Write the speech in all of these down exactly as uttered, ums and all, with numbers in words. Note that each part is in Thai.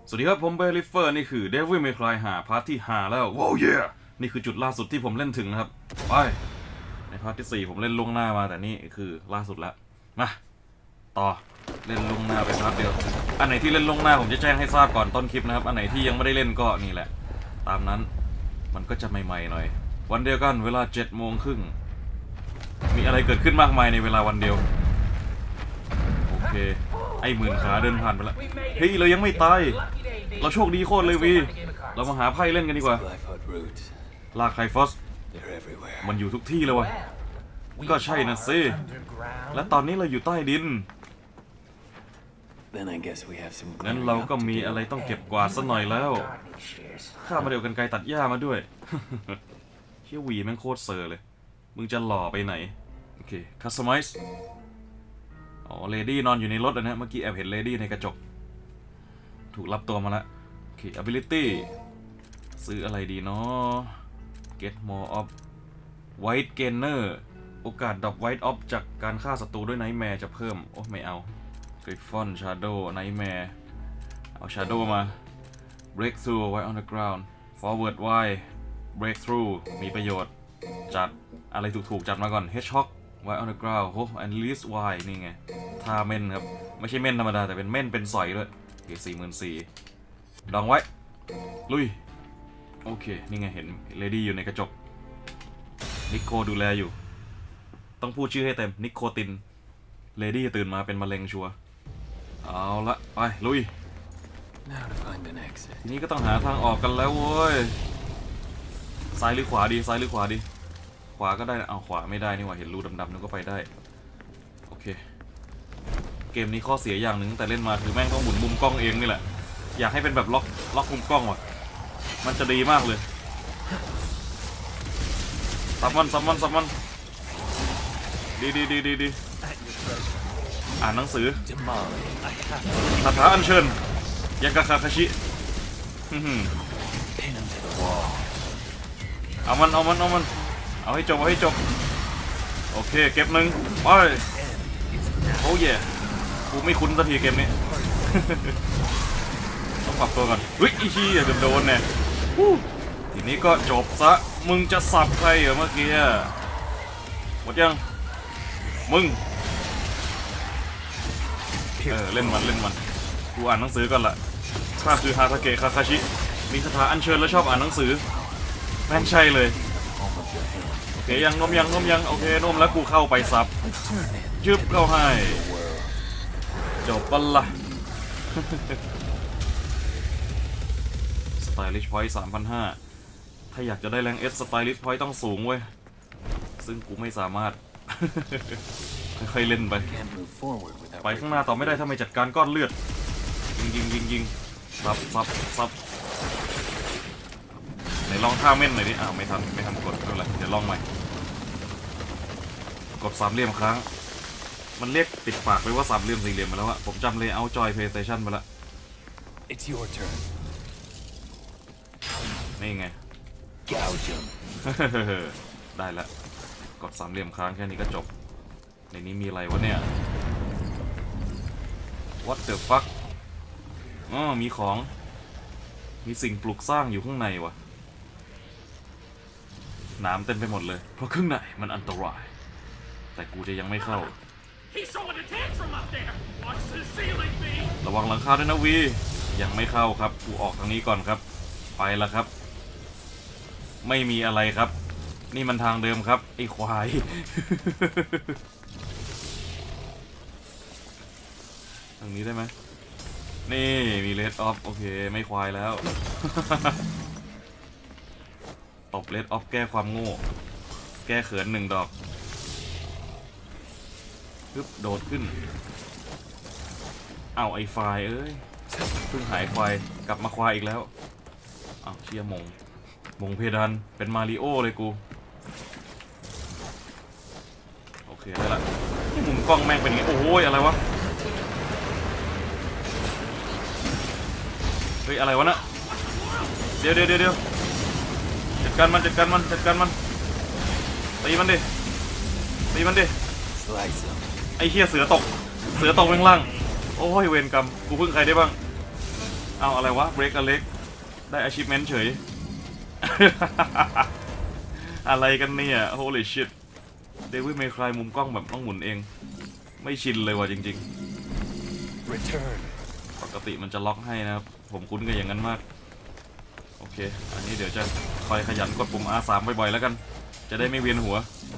สวัสดีครับผมเบลิเฟอร์นี่คือ Devil May Cry ห้าพาร์ทที่ห้าแล้วว้าวเย่นี่คือจุดล่าสุดที่ผมเล่นถึงนะครับไปในพาร์ทที่สี่ผมเล่นล่วงหน้ามาแต่นี่คือล่าสุดแล้วมาต่อเล่นล่วงหน้าไปพาร์ทเดียวอันไหนที่เล่นล่วงหน้าผมจะแจ้งให้ทราบก่อนต้นคลิปนะครับอันไหนที่ยังไม่ได้เล่นก็นี่แหละตามนั้นมันก็จะใหม่ๆหน่อยวันเดียวกันเวลาเจ็ดโมงครึ่งมีอะไรเกิดขึ้นมากมายในเวลาวันเดียวโอเคไอ้หมื่นขาเดินผ่านไปแล้วเฮ้ยเรายังไม่ตายเราโชคดีโคตรเลยวีเรามาหาไพ่เล่นกันดีกว่าลากไคฟอสมันอยู่ทุกที่เลยวะก็ใช่นะสิและตอนนี้เราอยู่ใต้ดินงั้นเราก็มีอะไรต้องเก็บกวาดซะหน่อยแล้วข้ามาเดียวกันไกลตัดหญ้ามาด้วยเชี่ยวีแม่งโคตรเซอร์เลยมึงจะหล่อไปไหนโอเคคัสตอมไมซ์อ๋อเลดี้นอนอยู่ในรถนะเมื่อกี้แอบเห็นเลดี้ในกระจกถูกรับตัวมาแล้วโอเค ability ซื้ออะไรดีเนาะ get more of white gainer โอกาสดรอป white off จากการฆ่าศัตรูด้วย nightmare จะเพิ่มโอ้ไม่เอา griffon shadow nightmare เอา shadow มา breakthrough white on the ground forward wide breakthrough มีประโยชน์จัดอะไรถูกๆจัดมาก่อน hedgehog white on the ground โอ้ and release wide นี่ไงท่าเม่นครับไม่ใช่เม่นธรรมดาแต่เป็นเม่นเป็นสอยด้วยโอเคสี่หมื่นสี่ดองไว้ลุยโอเคนี่ไงเห็นเลดี้อยู่ในกระจกนิโคดูแลอยู่ต้องพูดชื่อให้เต็มนิโคตินเลดี้ตื่นมาเป็นมะเร็งชัวเอาละไปลุยทีนี้ก็ต้องหาทางออกกันแล้วเว้ยซ้ายหรือขวาดีซ้ายหรือขวาดีขวาก็ได้นะเอาขวาไม่ได้นี่หว่าเห็นรูดำๆนึกก็ไปได้โอเคเกมนี้ข้อเสียอย่างหนึ่งแต่เล่นมาคือแม่งต้องหมุนมุมกล้องเองนี่แหละอยากให้เป็นแบบล็อกล็อกมุมกล้องว่ะมันจะดีมากเลยซับมันซับมันซับมันดีดีดีดีดีอ่านหนังสือคาถาอัญเชิญยังกะคาคาชิเอามันเอามันเอามันเอาให้จบเอาให้จบโอเคเก็บหนึ่งไปโอ้ยกูไม่คุ้นสักทีเกมนี้ต้องปรับตัวก่อนวิอีชี่อย่าโดนเนี่ยทีนี้ก็จบซะมึงจะสับใครเหรอเมื่อกี้หมดยังมึงเออเล่นมันเล่นมันกูอ่านหนังสือก่อนละข้าคือฮาทาเกะคาคาชิมีคาถาอัญเชิญแล้วชอบอ่านหนังสือแม่งใช่เลยโอเคยังนมยังนมยังโอเคนมแล้วกูเข้าไปซับยึบเข้าให้จบปะละ Stylish Point สามพันห้าร้อย ถ้าอยากจะได้แรง S Stylish Point ต้องสูงเว้ยซึ่งกูไม่สามารถ ค่อยๆเล่นไปไปข้างหน้าต่อไม่ได้ถ้าไม่จัดการก้อนเลือดยิงยิงยิงยิงซับซับซับไหนลองท่าเม่นหน่อยดิอ้าวไม่ทันไม่ทันกดนั่นแหละเดี๋ยวลองใหม่กดสามเหลี่ยมครั้งมันเรียกติดปากไปว่าสามเหลี่ยมสี่เหลี่ยมมาแล้วอะผมจำเลยเอาจอย PlayStation ไปละ It's your turn นี่ไง ได้แล้วกดสามเหลี่ยมครั้งแค่นี้ก็จบในนี้มีอะไรวะเนี่ย What the fuck อ๋อมีของมีสิ่งปลูกสร้างอยู่ข้างในวะน้ำเต็มไปหมดเลยเพราะข้างในมันอันตรายแต่กูจะยังไม่เข้าระวังหลังคาด้วยนะวียังไม่เข้าครับกูออกทางนี้ก่อนครับไปแล้วครับไม่มีอะไรครับนี่มันทางเดิมครับไอ้ควาย ทางนี้ได้ไหมนี่มีเลดออฟโอเคไม่ควายแล้ว ตบเลดออฟแก้ความโง่แก้เขินหนึ่งดอกปึ๊บโดดขึ้นเอาไอ้ไฟเอ้ยเพิ่งหายควายกลับมาควายอีกแล้วอ้าวเชี่ยมงมงเพดานเป็นมาริโอเลยกูโอเคได้ละนี่มุมกล้องแม่งเป็นไงโอ้ยอะไรวะเฮ้ยอะไรวะน่ะเดี๋ยวเดี๋ยวเดี๋ยวจัดการมันจัดการมันจัดการมันตีมันดิตีมันดิไอ้เหี้ยเสือตกเสือตกข้างล่างโอ้ยเวรกรรมกูพึ่งใครได้บ้างเอาอะไรวะ break a leg ได้ achievement เฉย อะไรกันเนี่ย holy shit เดวิดเมย์คลายมุมกล้องแบบต้องหมุนเองไม่ชินเลยว่ะจริงๆ Return. ปกติมันจะล็อกให้นะครับผมคุ้นกับอย่างนั้นมากโอเคอันนี้เดี๋ยวจะคอยขยันกดปุ่ม อาร์ สาม บ่อยๆแล้วกันจะได้ไม่เวียนหัว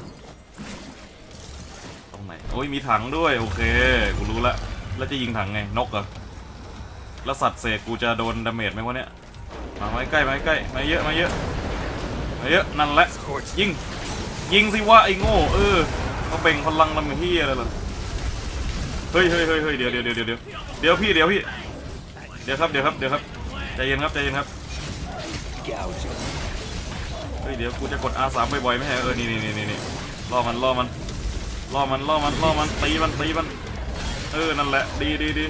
ตรงไหนโอ้ยมีถังด้วยโอเคกูรู้ละแล้วจะยิงถังไงนกเหรอแล้วสัตว์เสกกูจะโดนดาเมจไหมวะเนี่ยมาไว้ใกล้มาใกล้มาเยอะมาเยอะมาเยอะนั่นแหละยิงยิงสิวะไอ้โง่เออเขาเบ่งพลังลำเฮียอะไรล่ะเฮ้ยเฮ้ยเฮ้ยเฮ้ยเดี๋ยวเดี๋ยวเดี๋ยวเดี๋ยวเดี๋ยวพี่เดี๋ยวพี่เดี๋ยวครับเดี๋ยวครับเดี๋ยวครับใจเย็นครับใจเย็นครับเฮ้ยเดี๋ยวกูจะกด อาร์ สาม บ่อยๆไม่ใช่เออนี่นี่นี่นี่ล่อมันล่อมันล่อมันล่อมันล่อมันตีมันตีมันเออนั่นแหละดีดีดี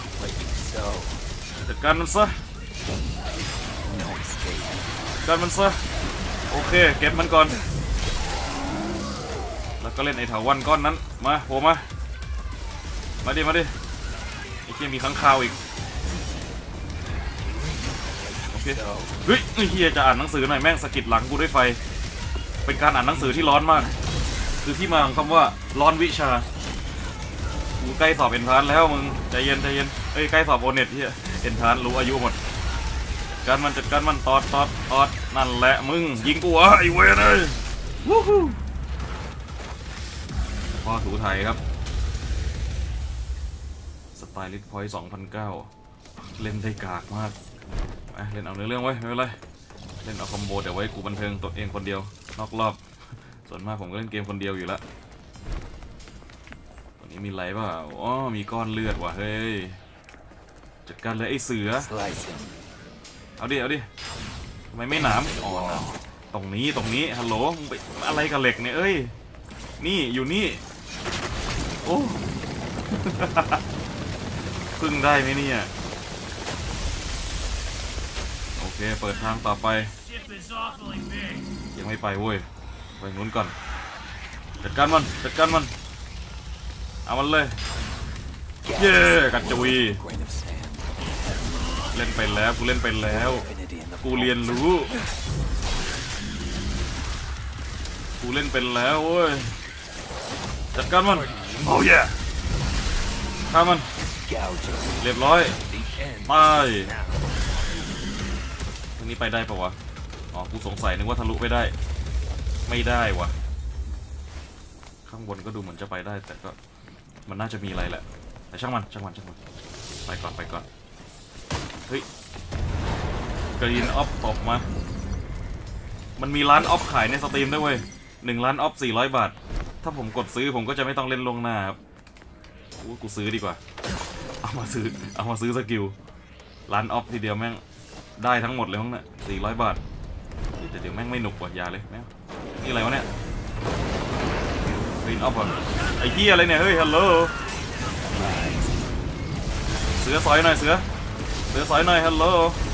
จัดการมันซะจัดการมันซะโอเคเก็บมันก่อนแล้วก็เล่นไอ้เถาวัลย์ก้อนนั้นมาโผล่มามาดิมาดิไอ้เหี้ยมีข้างคาวอีกโอเคเฮ้ยไอ้เหี้ยจะอ่านหนังสือหน่อยแม่งสะกิดหลังกูด้วยไฟเป็นการอ่านหนังสือที่ร้อนมากคือที่มาของคำว่าร้อนวิชากูใกล้สอบเอ็นทรานแล้วมึงใจเย็นใจเย็นเอ้ยใกล้สอบโอเน็ตเหี้ยเอ็นทรานรู้อายุหมดการมันจัดการมันตอดตอดตอดนั่นแหละมึงยิงกูอ่ะไอ้เว้ยเลยวู้ฮู้พ่อถูไทยครับสไตลิสต์พอยต์สองพันเก้าเล่นได้กากมากไปเล่นเอาเนื้อเรื่องไว้ไม่เป็นไรเล่นเอาคอมโบเดี๋ยวไว้กูบันเทิงตัวเองคนเดียวนอกรอบส่วนมากผมก็เล่นเกมคนเดียวอยู่แล้วตอนนี้มีไรเปล่าอ๋อมีก้อนเลือดว่ะเฮ้ยจัดการเลยไอ้เสือเอาดิเอาดิทำไมไม่หนามอ๋อตรงนี้ตรงนี้ฮัลโหลมึงไปอะไรกับเหล็กเนี่ยเอ้ยนี่อยู่นี่โอ้ พึ่งได้ไหมเนี่ยโอเคเปิดทางต่อไปยังไม่ไปเว้ยไปนู้นก่อนจัดการมันจัดการมันเอามันเลยเย้กระจุยเล่นไปแล้วกูเล่นไปแล้วกูเรียนรู้กูเล่นเป็นแล้วเว้ยจัดการมันโอ้ยฆ่ามันเรียบร้อยไปตรงนี้ไปได้ปะวะอ๋อกูสงสัยนึกว่าทะลุไปได้ไม่ได้วะข้างบนก็ดูเหมือนจะไปได้แต่ก็มันน่าจะมีอะไรแหละแต่ช่างมันช่างมันช่างมันไปก่อนไปก่อนเฮ้ยกรีนออฟตบมามันมีร้านออฟขายในสตรีมด้วยเว้ยหนึ่งล้านออฟสี่ร้อยบาทถ้าผมกดซื้อผมก็จะไม่ต้องเล่นลงหน้าครับกูซื้อดีกว่าเอามาซื้อเอามาซื้อสกิลร้านออฟทีเดียวแม่งได้ทั้งหมดเลยมั้งเนี่ยสี่ร้อยบาทแต่เดี๋ยวแม่งไม่หนุกว่ะอย่าเลยแม่งนี่อะไรวะเนี่ยกรีนออฟอ่ะไอ้เหี้ยอะไรเนี่ยเฮ้ยฮัลโหลเสือสอยหน่อยเสือเสือสอยหน่อยฮัลโหล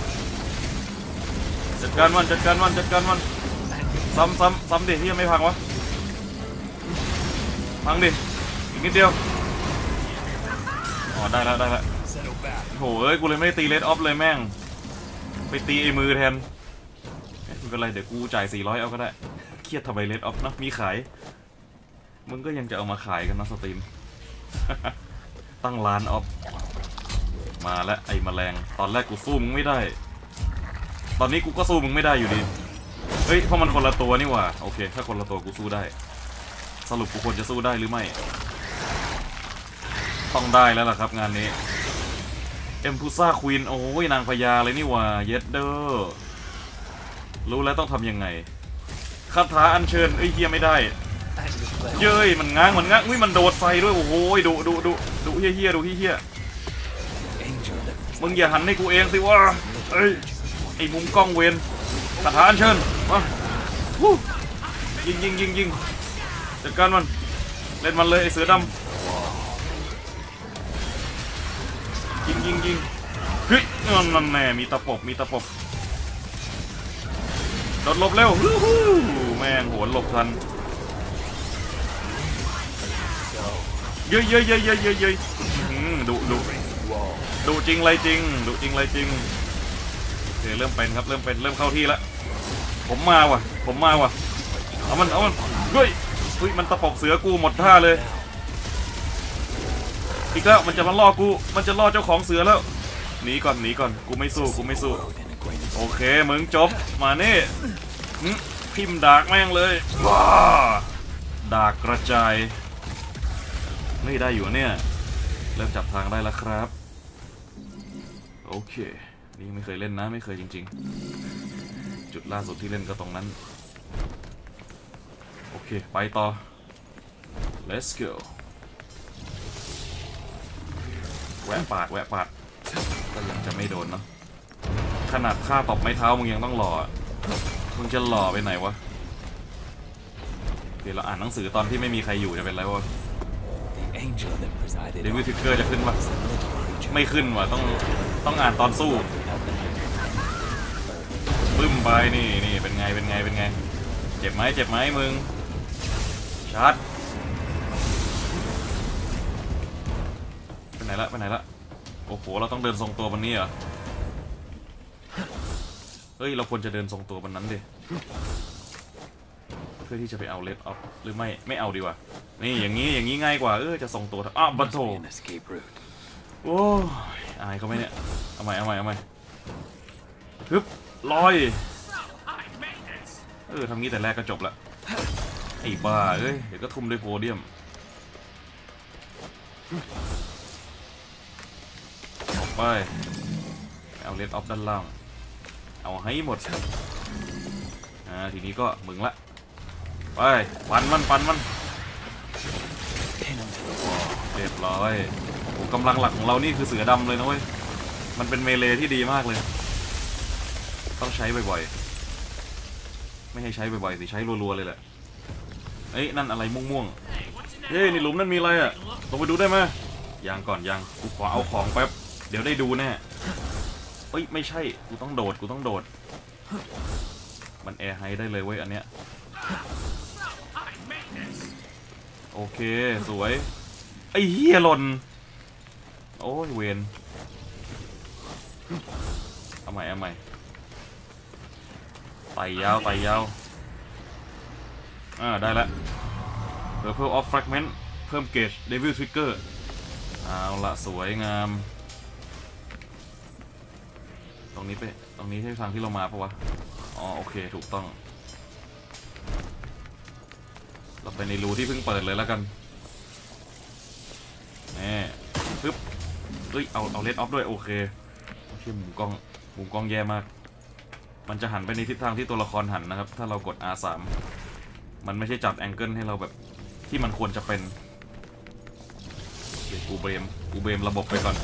จัดการมันจัดการมันจัดการมันซ้ำซ้ำซ้ำดิที่ยังไม่พังวะพังดิอีกนิดเดียวอ๋อได้แล้วได้แล้วโหเอ้ยกูเลยไม่ได้ตีเลดออฟเลยแม่งไปตีไอ้มือแทนไม่เป็นไรเดี๋ยวกูจ่ายสี่ร้อยเอาก็ได้เครียดทำไมเลดออฟเนาะมีขายมึงก็ยังจะเอามาขายกันนะสตรีม ตั้งร้านออฟมาแล้วไอ้แมลงตอนแรกกูสู้มึงไม่ได้ตอนนี้กูก็สู้มึงไม่ได้อยู่ดีเฮ้ยเพราะมันคนละตัวนี่หว่าโอเคถ้าคนละตัวกูสู้ได้สรุปกูควรจะสู้ได้หรือไม่ต้องได้แล้วล่ะครับงานนี้เอ็มพูซ่าควีนโอ้ยนางพญาเลยนี่หว่าเย็ดเด้อรู้แล้วต้องทำยังไงคาถาอัญเชิญเอ้ยเฮียไม่ได้เย้ยมันง้างมันง้างอุ้ยมันโดดใส่ด้วยโอ้โหดุดุดุดุเฮียเฮียดุเฮียเฮียมึงอย่าหันให้กูเองสิวะเอ้ยไอ้มุมกล้องเวนคาถาอัญเชิญมายิงยิงยิงยิงจัดการมันเล่นมันเลยไอ้เสือดำยิงยิงยิงเฮ้ยนั่นแน่มีตะปบมีตะปบโดดหลบเร็วแม่งโหนหลบทันเย้ยเย้ยเย้ยเย้ยเย้ยดุดุดุจริงไรจริงดุจริงไรจริงโอเคเริ่มเป็นครับเริ่มเป็นเริ่มเข้าที่แล้วผมมาว่ะผมมาว่ะเอามันเอามันเฮ้ยเฮ้ยมันตะปบเสือกูหมดท่าเลยอีกแล้วมันจะมาล่อกูมันจะล่อเจ้าของเสือแล้วหนีก่อนหนีก่อนกูไม่สู้กูไม่สู้โอเคมึงจบมาเน่พิมพ์ดากแม่งเลยว้าดากกระจายไม่ได้อยู่เนี่ยเริ่มจับทางได้แล้วครับโอเคนี่ไม่เคยเล่นนะไม่เคยจริงๆจุดล่าสุดที่เล่นก็ตรงนั้นโอเคไปต่อ let's go แหวะปาดแหวะปาดก็ยังจะไม่โดนเนาะขนาดค่าตบไม้เท้ามึงยังต้องหล่อมึงจะหล่อไปไหนวะเดี๋ยวเราอ่านหนังสือตอนที่ไม่มีใครอยู่จะเป็นไรวะเดวิดทิกเกอร์จะขึ้นวะไม่ขึ้นวะต้องต้องอ่านตอนสู้ปึ้มไปนี่นี่เป็นไงเป็นไงเป็นไงเจ็บไหมเจ็บไหมมึงชาร์จไปไหนละไปไหนละโอ้โหเราต้องเดินทรงตัวบนนี้เหรอเฮ้ยเราควรจะเดินทรงตัวบนนั้นดิเพื่อที่จะไปเอาเลดออฟหรือไม่ไม่เอาดีกว่านี่อย่างนี้อย่างนี้ง่ายกว่าเออจะทรงตัวอ้าวบัตโตโอ้ยอายเขาไหมเนี่ยเอาใหม่เอาใหม่เอาใหม่ฮึบลอยเออทำงี้แต่แรกก็จบละไอ้บ้าเอ้ยเดี๋ยวก็ทุ่มด้วยโพเดียมออกไปเอาเลดออฟด้านล่างเอาให้หมดอ่าทีนี้ก็มึงละไปฟันมันฟันมันเรียบร้อยโอ้กำลังหลักของเรานี่คือเสือดำเลยนะเว้ยมันเป็นเมเลที่ดีมากเลยต้องใช้บ่อยๆไม่ให้ใช้บ่อยๆสิใช้รัวๆเลยแหละเอ้ยนั่นอะไรม่วงๆเฮ้ยนี่หลุมนั่นมีอะไรอ่ะลงไปดูได้ไหมยังก่อนยังกูขอเอาของแป๊บเดี๋ยวได้ดูแน่เอ้ยไม่ใช่กูต้องโดดกูต้องโดดมันแอร์ไฮได้เลยเว้ยอันเนี้ยโอเคสวยไอ้เหี้ยหล่นโอ้ยเวนเอาใหม่เอาใหม่ไต่ยาวไต่ยาวอ่าได้แล้ว Purple of Fragment เพิ่มเกจ Devil Trigger เอาละสวยงามตรงนี้ไปตรงนี้ใช่ทางที่เรามาปะวะอ๋อโอเคถูกต้องเราไปในรูที่เพิ่งเปิดเลยแล้วกันนี่ปึ๊บเฮ้ยเอาเอาเลดออฟด้วยโอเคโอเคมุมกล้องมุมกล้องแย่มากมันจะหันไปในทิศทางที่ตัวละครหันนะครับถ้าเรากด อาร์ สาม มันไม่ใช่จัดแองเกิลให้เราแบบที่มันควรจะเป็นเดี๋ยวกูเบรมกูเบรมระบบไปก่อน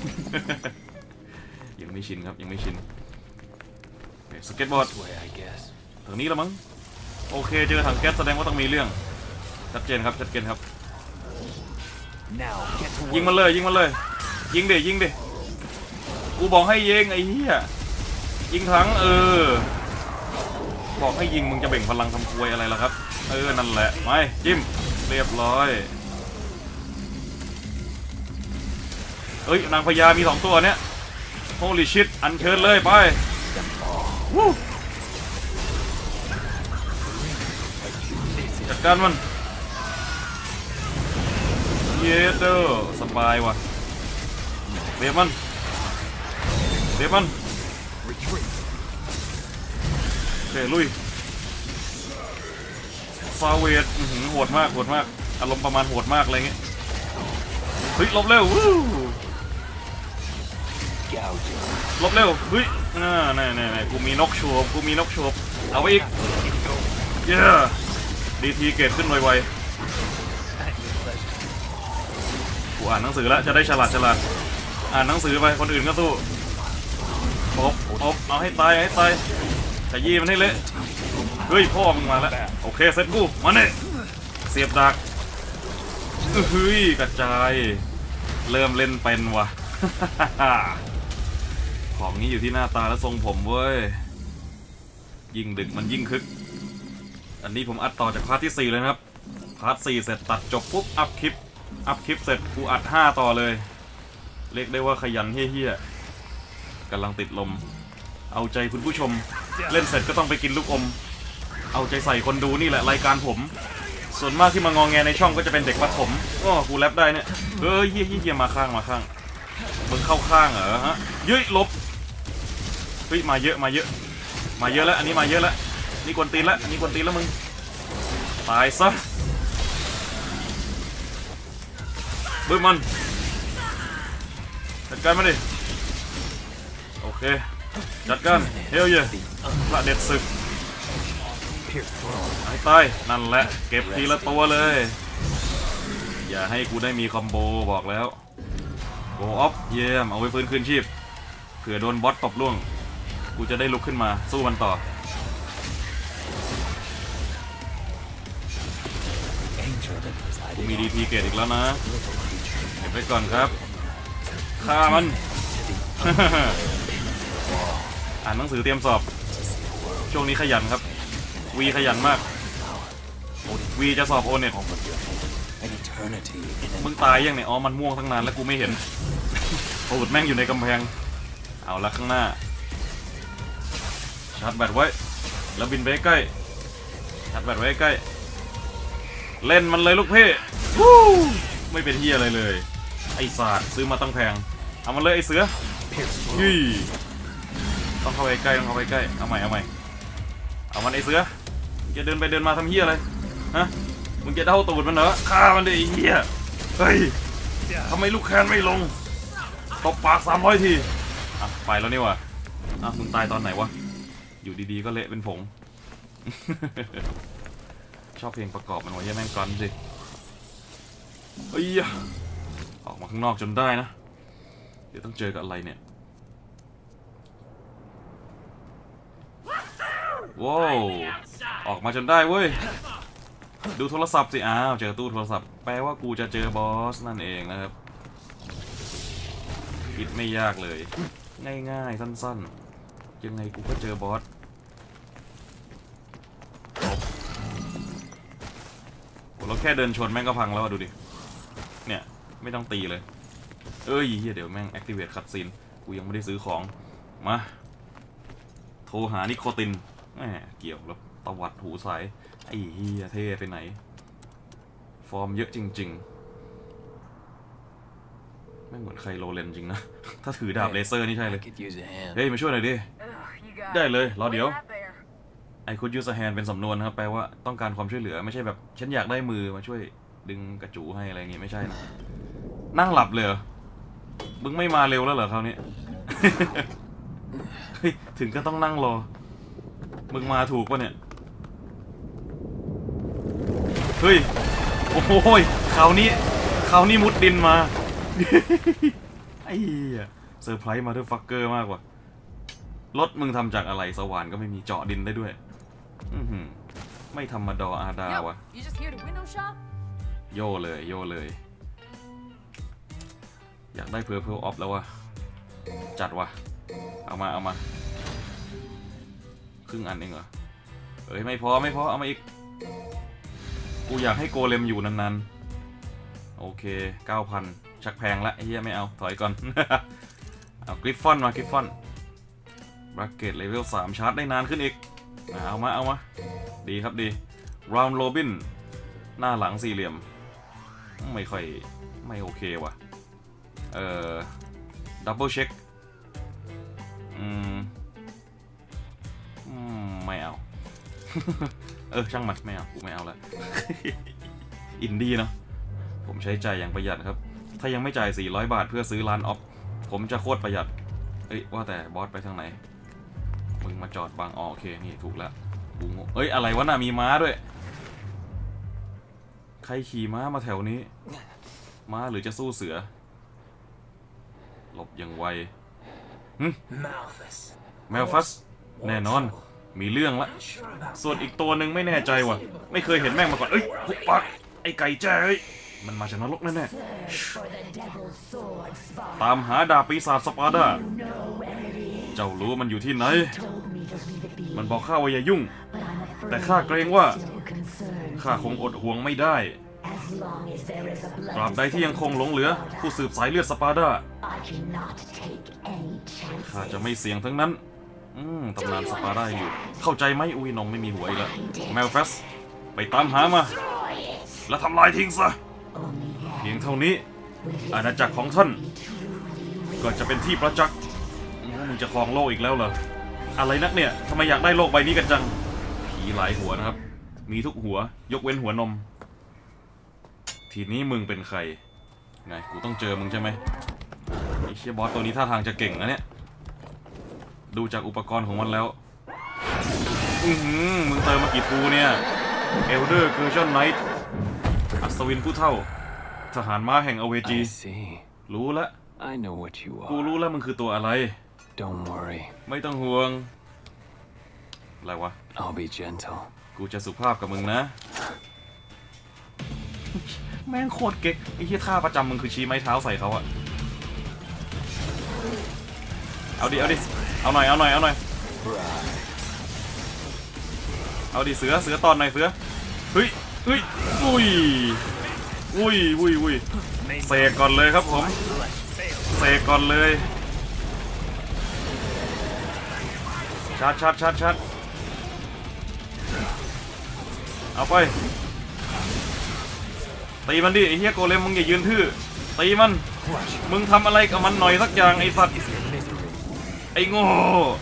ยังไม่ชินครับยังไม่ชินสเก็ตบอร์ดทางนี้แล้วมั้งโอเคเจอถังแก๊สแสดงว่าต้องมีเรื่องชัดเจนครับชัดเจนครับยิงมันเลยยิงมันเลยยิงดิยิงดิกูบอกให้ยิงไอ้เหี้ยยิงถังเออบอกให้ยิงมึงจะเบ่งพลังทำควยอะไรล่ะครับเออนั่นแหละไม่จิ้มเรียบร้อยเอ้ยนางพญามีสองตัวเนี้ยโฮลิชิตอันเชิญเลยไปวู้จัดการมันเยเดอร์สบายว่ะเบียบมันเบียบมันโอเคลุยฟาเวดโหดมากโหดมากอารมณ์ประมาณโหดมากอะไรเงี้ยเฮ้ยลบเร็ววู้ลบเร็วเฮ้ยน่าแน่แน่กูมีนกโฉบกูมีนกโฉบเอาไปอีกเย้ดีทีเกตขึ้นไวๆกูอ่านหนังสือแล้วจะได้ฉลาดฉลาดอ่านหนังสือไปคนอื่นก็สู้ปบปบเอาให้ตายให้ตายแต่ยี่มันให้เละเฮ้ยพ่อมึงมาแล้วโอเคเซ็ตกูมาเนี่ยเสียบดักเฮ้ยกระจายเริ่มเล่นเป็นว่ะ ของนี้อยู่ที่หน้าตาและทรงผมเว้ยยิ่งดึกมันยิ่งคึกอันนี้ผมอัดต่อจากพาร์ทที่สี่เลยนะครับพาร์ทสี่เสร็จตัดจบปุ๊บอัพคลิปอัพคลิปเสร็จกูอัดห้าต่อเลยเรียกได้ว่าขยันเฮี้ยๆกำลังติดลมเอาใจคุณผู้ชมเล่นเสร็จก็ต้องไปกินลูกอมเอาใจใส่คนดูนี่แหละรายการผมส่วนมากที่มางองแงในช่องก็จะเป็นเด็กประถมก็กูแรปได้เนี่ยเฮ้ยเฮี้ยเฮี้ยมาข้างมาข้างมึงเข้าข้างเหรอฮะเย้ยลบเฮ้ยมาเยอะมาเยอะมาเยอะแล้วอันนี้มาเยอะแล้วนี่กวนตีนแล้วนี่กวนตีนแล้วมึงตายซะบึ้มมันจัดการมาดิโอเคจัดการเฮลเยอะละเด็ดศึกไอ้ตายนั่นแหละเก็บทีละตัวเลยอย่าให้กูได้มีคอมโบบอกแล้วโกออฟเยี่ยมเอาไว้ฟื้นคืนชีพเผื่อโดนบอสตบล่วงกูจะได้ลุกขึ้นมาสู้มันต่อกูมีดีทีเกตอีกแล้วนะเก็บไว้ก่อนครับฆ่ามัน อ่านหนังสือเตรียมสอบช่วงนี้ขยันครับวีขยันมากวีจะสอบโอเน็ตมึงตายยังเนี่ยอ๋อมันม่วงตั้งนานแล้วกูไม่เห็นตูดแม่งอยู่ในกำแพงเอาละข้างหน้าชาร์จแบตไว้แล้วบินไปใกล้ชาร์จแบตไว้ใกล้เล่นมันเลยลูกเพ่ไม่เป็นเฮียอะไรเลยไอ้ศาสตร์ซื้อมาตั้งแพงเอามันเลยไอ้เสือยี่ต้องเข้าไปใกล้ต้องเข้าไปใกล้เอาใหม่เอาใหม่เอามันไอ้เสือจะเดินไปเดินมาทำเฮียอะไรฮะมึงจะเด้าตูดมันเหรอฆ่ามันดิไอ้เฮียเฮ้ยทำไมลูกแคนไม่ลงตบปากสามร้อยทีอ่ะไปแล้วนี่วะอ่ะมึงตายตอนไหนวะอยู่ดีๆก็เละเป็นผง ชอบเพลงประกอบมันวะแย่แม่งกันสิเฮ้ยออกมาข้างนอกจนได้นะเดี๋ยวต้องเจอกับอะไรเนี่ยว้าวออกมาจนได้เว้ยดูโทรศัพท์สิอ้าวเจอตู้โทรศัพท์แปลว่ากูจะเจอบอสนั่นเองนะครับคิดไม่ยากเลยง่ายๆสั้นๆยังไงกูก็เจอบอสเราแค่เดินชนแม่งก็พังแล้วดูดิเนี่ยไม่ต้องตีเลยเอ้ยเฮียเดี๋ยวแม่ง activate cutscene กูยังไม่ได้ซื้อของมาโทรหานิโคตินแหมเกี่ยวแล้วตวัดหูสายไอ้เฮียเท่ไปไหนฟอร์มเยอะจริงๆไม่เหมือนใครโลเลนจริงนะถ้าถือดาบเลเซอร์นี่ใช่เลยเฮ้ยมาช่วยหน่อยดิได้เลยรอเดี๋ยวไอคุดยูสแฮนเป็นสำนวนนะครับแปลว่าต้องการความช่วยเหลือไม่ใช่แบบฉันอยากได้มือมาช่วยดึงกระจูให้อะไรเงี้ยไม่ใช่นะนั่งหลับเลยเหรอมึงไม่มาเร็วแล้วเหรอคราวนี้ เฮ้ยถึงก็ต้องนั่งรอมึงมาถูกป่ะเนี่ยเฮ้ยโอ้โหคราวนี้คราวนี้มุดดินมา ไอ้เหี้ยเซอร์ไพรส์มาเธอฟักเกอร์มากว่ะรถมึงทำจากอะไรสว่านก็ไม่มีเจาะดินได้ด้วยไม่ธรรมดาอาดาวะโย่เลยโย่เลยอยากได้เพอร์เพลออฟแล้ววะจัดวะเอามาเอามาครึ่งอันเองเหรอเอ้ยไม่พอไม่พอเอามาอีกกูอยากให้โกเลมอยู่นานๆโอเค เก้าพัน ชักแพงละไอ้เหี้ยไม่เอาถอยก่อน เอากริฟฟอนมากริฟฟอนบรักเก็ตเลเวลสามชาร์จได้นานขึ้นอีกเอามาเอามาดีครับดี round robin หน้าหลังสี่เหลี่ยมไม่ค่อยไม่โอเคว่ะเอ่อดับเบิลเช็คอืมไม่เอา เออช่างมันไม่เอากูไม่เอาละ อินดี้เนาะผมใช้จ่ายอย่างประหยัดครับถ้ายังไม่จ่ายสี่ร้อยบาทเพื่อซื้อร้านออฟผมจะโคตรประหยัดเอ้ยว่าแต่บอสไปทางไหนมึงมาจอดบางอ๋อโอเคนี่ถูกแล้วกูงงเอ้ยอะไรวะน่ะมีม้าด้วยใครขี่ม้ามาแถวนี้ม้าหรือจะสู้เสือหลบอย่างไวแมวฟัสแน่นอนมีเรื่องละส่วนอีกตัวหนึ่งไม่แน่ใจว่ะไม่เคยเห็นแม่งมาก่อนเอ้ยหุบปากไอ้ไก่แจ้เอ้ยมันมาจากนรกแน่ๆตามหาดาบปีศาจสปาร์ดาเจ้ารู้มันอยู่ที่ไหนมันบอกข้าว่าอย่ายุ่งแต่ข้าเกรงว่าข้าคงอดห่วงไม่ได้ตราบใดที่ยังคงหลงเหลือผู้สืบสายเลือดสปาร์ดาข้าจะไม่เสี่ยงทั้งนั้นอืมตำนานสปาร์ดาอยู่เข้าใจไหมอุ้ยน้องไม่มีหัวอีกแล้วแมวเฟสไปตามหามาแล้วทำลายทิ้งซะเพียงเท่านี้อาณาจักรของท่านก็จะเป็นที่ประจักษ์มึงจะครองโลกอีกแล้วเหรออะไรนักเนี่ยทำไมอยากได้โลกใบนี้กันจังผีหลายหัวนะครับมีทุกหัวยกเว้นหัวนมทีนี้มึงเป็นใครไงกูต้องเจอมึงใช่ไหมไอ้เชี่ยบอสตัวนี้ท่าทางจะเก่งนะเนี่ยดูจากอุปกรณ์ของมันแล้วอือหือมึงเติมมากี่ปูเนี่ยเอลเดอร์เกอร์ชันไนท์อัศวินผู้เท่าทหารม้าแห่งอเวจีรู้ละกูรู้แล้วมึงคือตัวอะไร Don't worry ไม่ต้องห่วงอะไรวะ I'll be gentle กูจะสุภาพกับมึงนะแม่งโคตรเก๊กไอ้ที่ท่าประจำมึงคือชี้ไม้เท้าใส่เขาอะเอาดิเอาดิเอาหน่อยเอาหน่อยเอาหน่อยเอาดิเสือเสือตอนหน่อยเสือเฮ้ยเฮ้ยอุ้ยอุ้ยอุ้ยอุ้ยเสกก่อนเลยครับผมเสกก่อนเลยชัดชัดชัดชัดเอาไปตีมันดิไอ้เหี้ยโกเลมมึงอย่ายืนทื่อตีมันมึงทำอะไรกับมันหน่อยสักอย่างไอ้สัตว์ไอ้โง่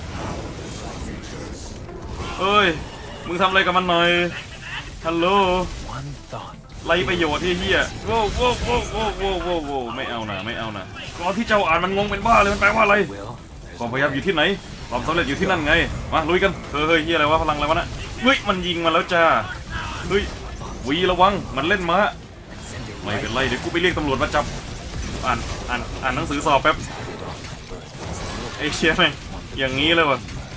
เอ้ยมึงทำอะไรกับมันหน่อยฮัลโหลไรประโยชน์ที่เหี้ยโว้โว้โว้โว้โว้โว้โว้ไม่เอานะไม่เอานะก่อนที่เจ้าอ่านมันงงเป็นบ้าเลยมันแปลว่าอะไรความพยายามอยู่ที่ไหนความสำเร็จอยู่ที่นั่นไงมาลุยกันเฮ้ยเฮ้ยเหี้ยอะไรวะพลังอะไรวะนะเฮ้ยมันยิงมาแล้วจ้าเฮ้ยวีระวังมันเล่นม้าไม่เป็นไรเดี๋ยวกูไปเรียกตำรวจมาจับอ่านอ่านอ่านหนังสือสอบแป๊บไอ้เชี่ยแม่งอย่างงี้เลยวะ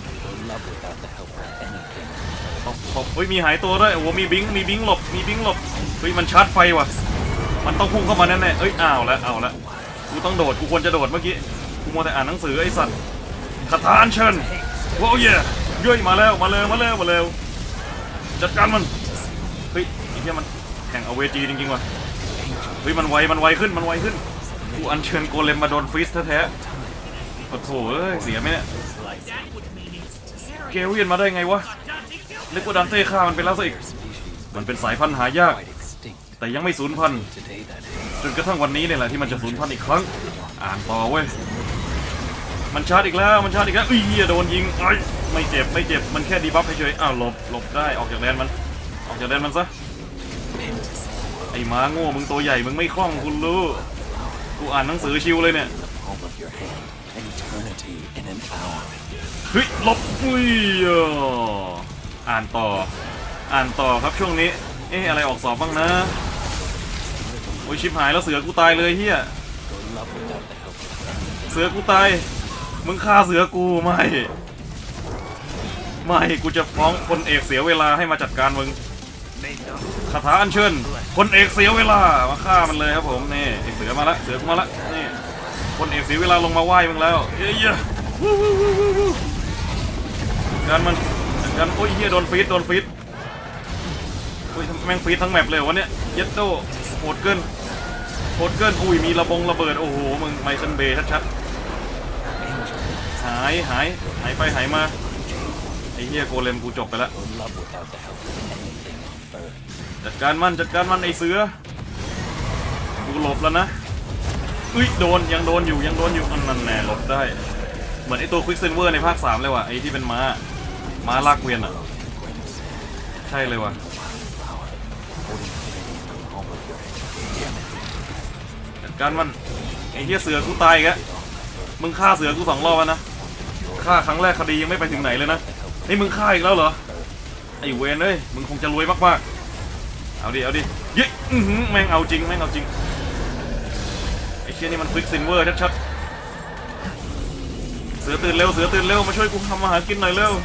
เฮ้ยมีหายตัวด้วยโอ้โหมีบิงมีบิงหลบมีบิงหลบเฮ้ยมันชาร์จไฟว่ะมันต้องพุ่งเข้ามาแน่ๆเอ้ยอ้าวแล้วอ้าวแล้วกูต้องโดดกูควรจะโดดเมื่อกี้กูมัวแต่อ่านหนังสือไอ้สัตว์คาถาอัญเชิญว้าวเย่เย้ยมาแล้วมาเร็วมาเร็วมาเร็วจัดการมันเฮ้ยไอ้เหี้ยมันแข่งเอาเวจีจริงๆว่ะเฮ้ยมันไวมันไวขึ้นมันไวขึ้นกูอัญเชิญโกเลมมาโดนฟรีสแท้ๆโอ้โหเอ้ยเสียไหมเนี่ยเกลเวียนมาได้ไงวะเล็กว่าดันเต้ฆ่ามันไปแล้วซะอีกมันเป็นสายพันธุ์หายากแต่ยังไม่สูญพันธุ์จนกระทั่งวันนี้เนี่ยแหละที่มันจะสูญพันธุ์อีกครั้งอ่านต่อเว้ยมันชาร์จอีกแล้วมันชาร์จอีกแล้วอุ้ยเหี้ยโดนยิงไอ้ไม่เจ็บไม่เจ็บมันแค่ดีบัฟเฉยๆอ้าวหลบหลบได้ออกจากแดนมันออกจากแดนมันซะไอ้ม้าโง่มึงตัวใหญ่มึงไม่คล่องคุณรู้กูอ่านหนังสือชิวเลยเนี่ยเฮ้ยหลบอุ้ยอ่านต่ออ่านต่อครับช่วงนี้เอ๊ะอะไรออกสอบบ้างนะโอ้ยชิบหายแล้วเสือกูตายเลยเฮียเสือกูตายมึงฆ่าเสือกูไม่ไม่กูจะฟ้องพลเอกเสียเวลาให้มาจัดการมึงคาถาอัญเชิญพลเอกเสียเวลามาฆ่ามันเลยครับผมนี่ไอเสือมาละเสือกูมาละนี่พลเอกเสียเวลาลงมาไหว้มึงแล้วเฮ้ยการมันการโอ้ยเฮียโดนฟีดโดนฟีดโอ้ยแม่งฟีดทั้งแมปเลยวันเนี้ยเย็ดโดโหดเกินโหดเกินอุ้ยมีระบงระเบิดโอ้โหมึงไมเคิลเบย์ชัดๆหายหายหายไปหายมาไอ้เฮียโกเลมกูจบไปแล้วจัดการมันจัดการมันไอ้เสือกูหลบแล้วนะอุ้ยโดนยังโดนอยู่ยังโดนอยู่นั่นแน่หลบได้เหมือนไอ้ตัวควิกเซนเวอร์ในภาคสามเลยว่ะไอ้ที่เป็นม้าม้าลากเกวียนอ่ะใช่เลยว่ะจัดการมันไอ้เหี้ยเสือกูตายอีกแล้วมึงฆ่าเสือกูสองรอบแล้วนะฆ่าครั้งแรกคดียังไม่ไปถึงไหนเลยนะนี่มึงฆ่าอีกแล้วเหรอไอ้เวนเอ้ยมึงคงจะรวยมากๆเอาดิเอาดิยิ่งแม่งเอาจริงแม่งเอาจริงไอ้เชี่ยนี่มันควิกเซนเวอร์ชัดๆเสือตื่นเร็วเสือตื่นเร็วมาช่วยกูทำอาหารกินหน่อยเร็ว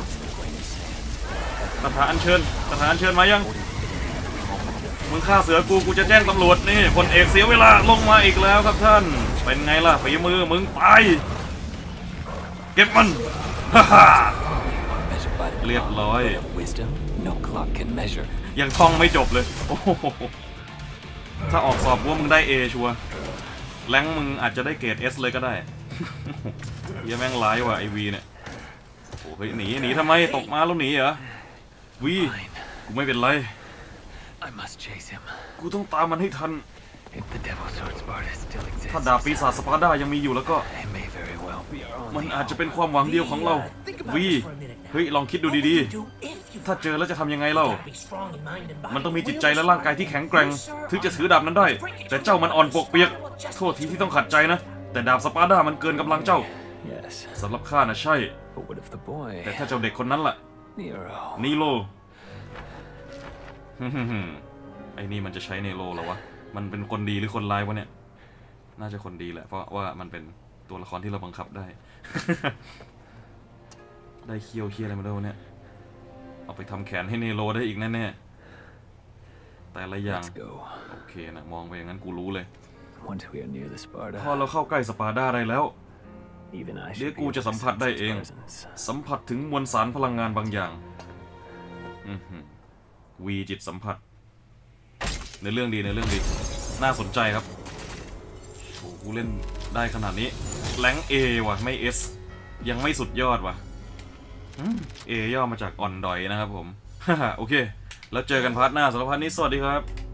คาถาอัญเชิญคาถาอัญเชิญมายังมึงฆ่าเสือกูกูจะแจ้งตำรวจนี่พลเอกเสียเวลาลงมาอีกแล้วครับท่านเป็นไงล่ะฝีมือมึงไปเก็บมันฮ่าฮ่าเรียบร้อยยังท่องไม่จบเลยโอ้โหถ้าออกสอบว่ามึงได้ A ชัวร์แรงมึงอาจจะได้เกรด S เลยก็ได้ เหี้ยแม่งร้ายว่ะไอวีเนี่ยโอ้ยหนีหนีทำไมตกมาแล้วหนีเหรอวีกูไม่เป็นไร I must chase him. กูต้องตามมันให้ทัน If the Devil Sword Sparta still ถ้า exists, ดาบปีศาจสปาร์ดายังมีอยู่แล้วก็ it may very well be our มัน only อาจจะ hope. เป็นความหวังเดียวของเราวีเฮ้ยลองคิดดูดีๆถ้าเจอแล้วจะทำยังไงเล่ามันต้องมีจิตใจและร่างกายที่แข็งแกร่งถึงจะถือดาบนั้นได้แต่เจ้ามันอ่อนปวกเปียกโทษทีที่ต้องขัดใจนะแต่ดาบสปาร์ดามันเกินกำลังเจ้า Yes, สำหรับข้านะใช่ but what if the boy, แต่ถ้าเจ้าเด็กคนนั้นล่ะ Nero? นีโล ไอ้นี่มันจะใช้เนโรเหรอวะมันเป็นคนดีหรือคนร้ายวะเนี่ยน่าจะคนดีแหละเพราะว่ามันเป็นตัวละครที่เราบังคับได้ ได้เคี้ยวเคี้ยอะไรมาด้วยเนี่ยเอาไปทำแขนให้เนโรได้อีกแน่ๆแต่ละอย่าง Let's go. โอเคนะมองไปอย่างนั้นกูรู้เลย Once we are near the พอ Sparta, เราเข้าใกล้สปาร์ดาได้แล้ว even I เดี๋ยว should be กู able จะ to สัมผัส sense ได้ its เอง presence. สัมผัสถึงมวลสารพลังงานบางอย่างอือหือวีจิตสัมผัสในเรื่องดีในเรื่องดีน่าสนใจครับโอ้กูเล่นได้ขนาดนี้แรงเอว่ะไม่ S ยังไม่สุดยอดว่ะเอย่อมาจากอ่อนดอยนะครับผม โอเคแล้วเจอกันพาร์ทหน้าสำหรับพาร์ทนี้สวัสดีครับ